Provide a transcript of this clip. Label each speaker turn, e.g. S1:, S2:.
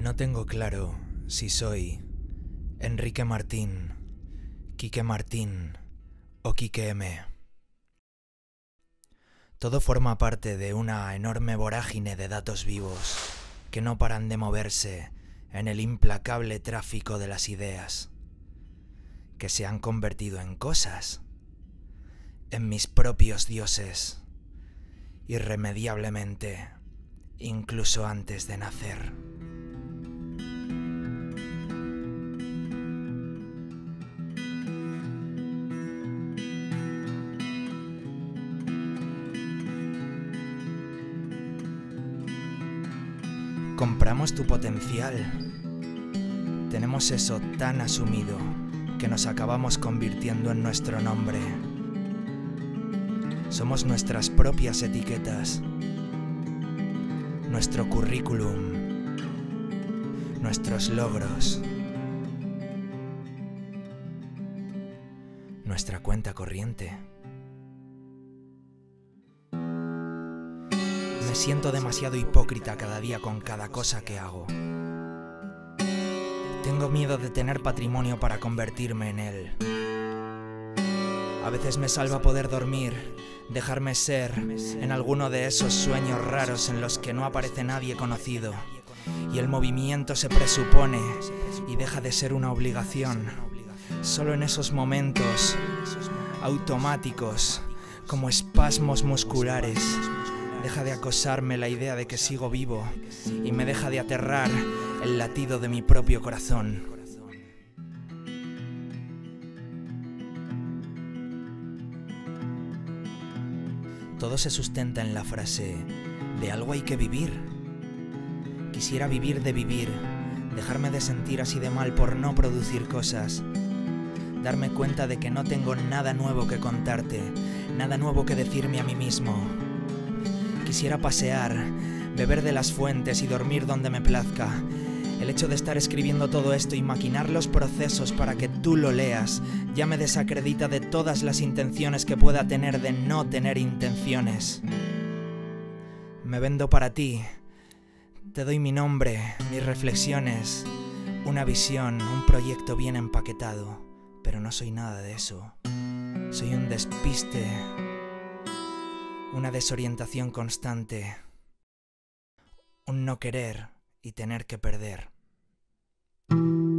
S1: No tengo claro si soy Enrique Martín, Quique Martín o Quique M. Todo forma parte de una enorme vorágine de datos vivos que no paran de moverse en el implacable tráfico de las ideas, que se han convertido en cosas, en mis propios dioses, irremediablemente, incluso antes de nacer. Compramos tu potencial. Tenemos eso tan asumido que nos acabamos convirtiendo en nuestro nombre. Somos nuestras propias etiquetas, nuestro currículum, nuestros logros, nuestra cuenta corriente. Me siento demasiado hipócrita cada día con cada cosa que hago. Tengo miedo de tener patrimonio para convertirme en él. A veces me salva poder dormir, dejarme ser en alguno de esos sueños raros en los que no aparece nadie conocido y el movimiento se presupone y deja de ser una obligación. Solo en esos momentos automáticos, como espasmos musculares, deja de acosarme la idea de que sigo vivo y me deja de aterrar el latido de mi propio corazón. Todo se sustenta en la frase de algo hay que vivir. Quisiera vivir de vivir, dejarme de sentir así de mal por no producir cosas, darme cuenta de que no tengo nada nuevo que contarte, nada nuevo que decirme a mí mismo. Quisiera pasear, beber de las fuentes y dormir donde me plazca. El hecho de estar escribiendo todo esto y maquinar los procesos para que tú lo leas ya me desacredita de todas las intenciones que pueda tener de no tener intenciones. Me vendo para ti, te doy mi nombre, mis reflexiones, una visión, un proyecto bien empaquetado, pero no soy nada de eso. Soy un despiste, una desorientación constante, un no querer y tener que perder.